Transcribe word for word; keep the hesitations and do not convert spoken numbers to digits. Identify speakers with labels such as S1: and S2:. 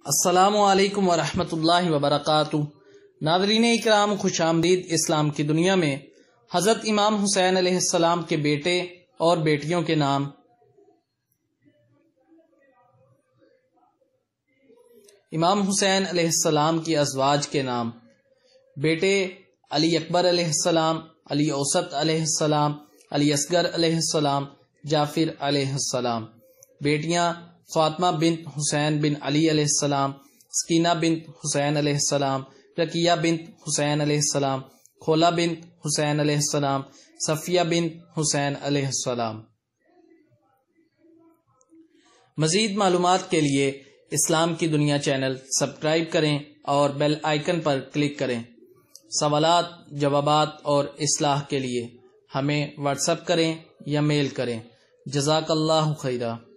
S1: السلام علیکم ورحمۃ اللہ وبرکاتہ۔ ناظرین اکرام، خوش آمدید اسلام کی دنیا میں۔ حضرت امام حسین علیہ السلام کے بیٹے اور بیٹیوں کے نام۔ امام حسین علیہ السلام کی ازواج کے نام: بیٹے علی اکبر علیہ السلام، علی اوسط علیہ السلام، علی اصغر علیہ السلام، جعفر علیہ السلام۔ بیٹیاں: فاطمہ بنت حسین بن علی علیہ السلام، سکینہ بنت حسین علیہ السلام، رقیہ بنت حسین علیہ السلام، کھولہ بنت حسین علیہ السلام، صفیہ بنت حسین علیہ السلام۔ مزید معلومات کے لیے اسلام کی دنیا چینل سبسکرائب کریں اور بیل آئیکن پر کلک کریں۔ سوالات، جوابات اور اصلاح کے لیے ہمیں واٹس ایپ کریں یا میل کریں۔ جزاک اللہ خیرہ۔